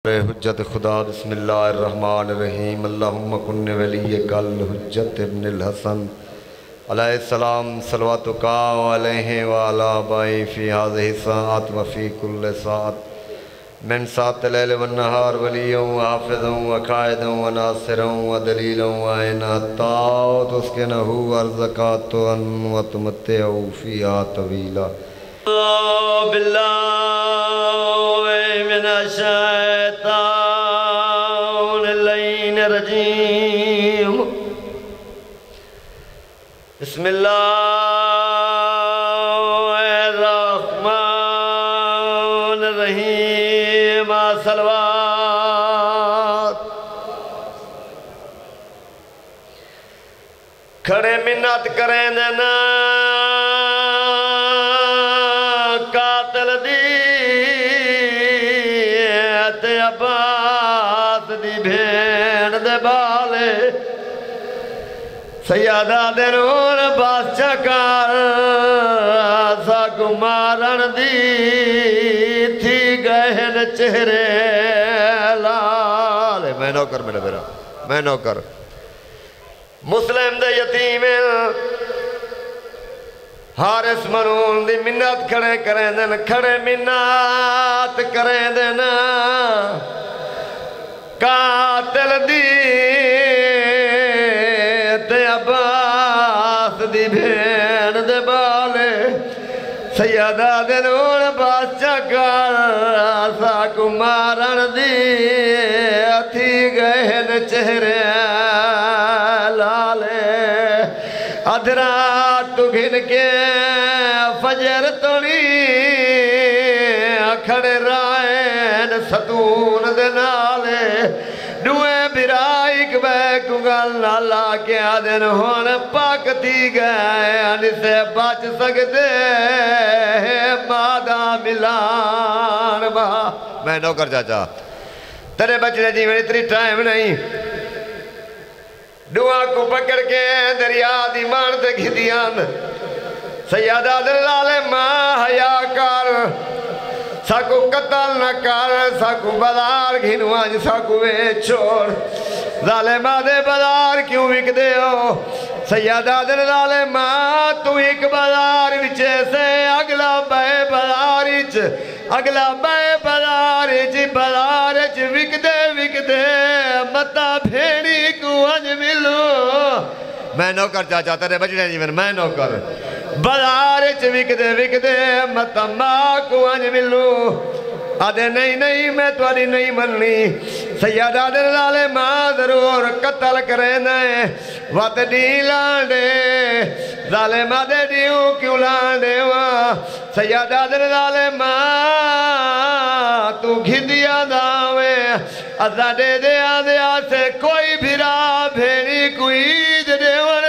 حجت خدا بسم اللہ الرحمن الرحیم اللہم کن ولی کل حجت ابن الحسن علیہ السلام صلواتک علیہ وعلی آبائی فی هذه الساعت وفی کل ساعت من ساعت اللیل والنہار ولیوں وحافظوں وقائدوں وناصروں ودلیلوں وعینہ تاؤت اسکنہو ارزقاتن وتمتعو فیہا طویلا باللہ من الشیطان اللعین الرجیم بسم اللہ الرحمن الرحیم صلوات کھڑے منت کریں دینا عباس دی بھین دے بالے سیادہ دے نور باس چکار ساکو مارن دی تھی گہن چہرے لالے میں نوکر میرے میرا میں نوکر مسلم دے یتیم حارس مرون دی منت کھڑے کریں دن کھڑے منت کریں دن قاتل دی تے عباس دی بھین دے بالے سیدہ دے نور باس چکر ساکو مارن دی اتھی گہن چہرے لالے ادھرات تو گھن کے فجر توڑی کھڑے رائن ستون دے نالے دوئے برائک بے کگل نالا کے آدن ہون پاکتی گئے آنی سے بچ سکتے مادہ ملان با میں نوکر چاچا تیرے بچنے جی میں اتنی ٹائم نہیں دعا کو پکڑ کے دریا دی مارتے گھدیان سیادہ دلال ماں حیاء کر ساکو قتل نہ کر ساکو بازار گھنواج ساکو وے چھوڑ ظالمہ دے بازار کیوں وک دے ہو سیادہ دلال ماں تو ایک بازار وچے سے اگلا بے بازارچ اگلا بے بازارچ بازارچ وک دے متا بھیڑی کو انج ملو میں نوکر چاچا تیرے بچنے جی میں نوکر بازارچ وک دے متا ماں کو انج ملو آدھے نہیں میں توڑی نہیں مننی سیادہ دلال ماں ضرور قتل کریں دیں وات ڈی لانڈے ظالمہ دے ڈیوں کیوں لانڈے سیادہ دلال ماں تو گھدیا داویں ازا دے دے آدھے آسے کوئی بھیرا بھیڑی کوئی جدے ون